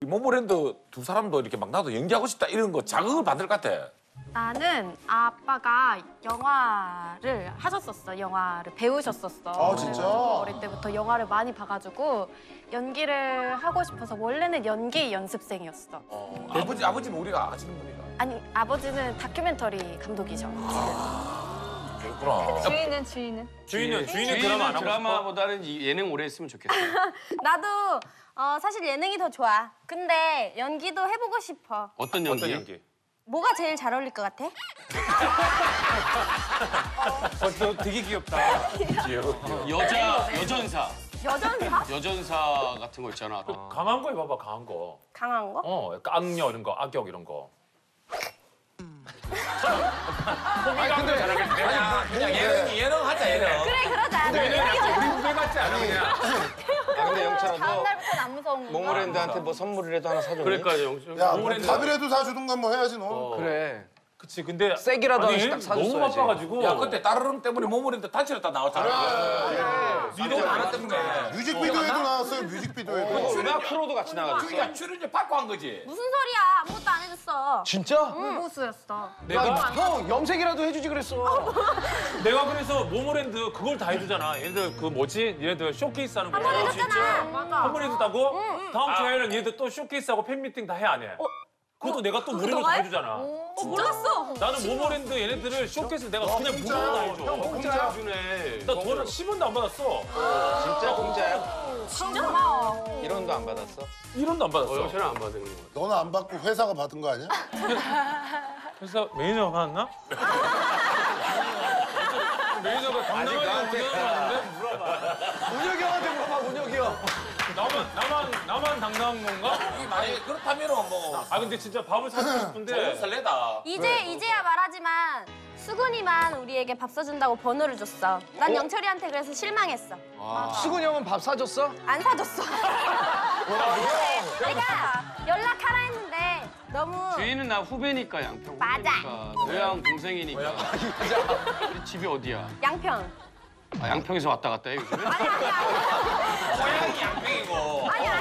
이 모모랜드 두 사람도 이렇게 막 나도 연기하고 싶다 이런 거 자극을 받을 것 같아. 나는 아빠가 영화를 하셨었어. 영화를 배우셨었어. 아, 진짜? 어릴 때부터 영화를 많이 봐가지고 연기를 하고 싶어서 원래는 연기 연습생이었어. 아버지는 우리가 아시는 분이가. 아니, 아버지는 다큐멘터리 감독이셔. 그렇구나. 주인은 드라마 안 하고 드라마보다는 예능 오래 했으면 좋겠어. 나도 사실 예능이 더 좋아. 근데 연기도 해보고 싶어. 어떤 연기? 뭐가 제일 잘 어울릴 것 같아? 너 되게 귀엽다. 여전사. 여전사? 여전사 같은 거 있잖아. 강한 거 해봐봐, 강한 거. 강한 거? 약간 악녀 이런 거, 악역 이런 거. 그냥 예능 하자, 예능. 그래, 그러자. 우리 후배 같지 않아, 그냥. 근데 영철아, 다음 너 날부터는 안 무서운 건가? 모모랜드한테 뭐 선물이라도 하나 사줬니? 그러니까 영철. 야, 뭐 밥이라도 사주든가 뭐 해야지 너. 그래. 그치, 근데 세기라도 아니, 하나씩 딱 사줬어야지. 너무 바빠가지고. 야, 그때 따르릉 때문에 모모랜드 단체로 나왔잖아. 니도 하나 때문에. 뮤직비디오에도 나왔어요, 뮤직비디오에도. 음악 프로도 같이 나가줬어. 야, 출연료 받고 한 거지. 무슨 소리야? 아무것도 안 해줬어. 진짜? 무보수였어. 형 염색이라도 해주지 그랬어. 내가 그래서 모모랜드 그걸 다 해주잖아. 얘네들 그 뭐지? 얘네들 쇼케이스 하는 거. 한 번 해줬잖아. 맞아. 한 번 해줬다고? 다음 주에는 얘네들 또 쇼케이스하고 팬미팅 다 해, 안 해? 그것도 내가 또 무료로 다 해주잖아. 몰랐어. 나는 모모랜드 얘네들을 쇼케이스 내가 그냥 무료로 다 해줘. 공짜 주네. 나 돈 10원도 안 받았어. 진짜 공짜야? 진짜 고마워. 1원도 안 받았어? 1원도 안 받았어. 영철은 안 받은 거. 너는 안 받고 회사가 받은 거 아니야? 그래서 매니저가 받았나? 매니저가 당당하게 운영하는데? 운혁이 형한테 물어봐, 운혁이 형. 나만 당당한 건가? 만약에 그렇다면은 뭐. 아 근데 진짜 밥을 사주고 싶은데 설레다. 이제야 말하지만 수근이만 우리에게 밥 사준다고 번호를 줬어. 난 영철이한테 그래서 실망했어. 수근이 형은 밥 사줬어? 안 사줬어. 내가 연락하라 했는데 너무 주인은 나 후배니까 양평. 맞아. 노양 동생이니까. 우리 집이 어디야? 양평. 아, 양평에서 왔다 갔다 해 요즘에? 아니. 고향이 양평이고. 아니야.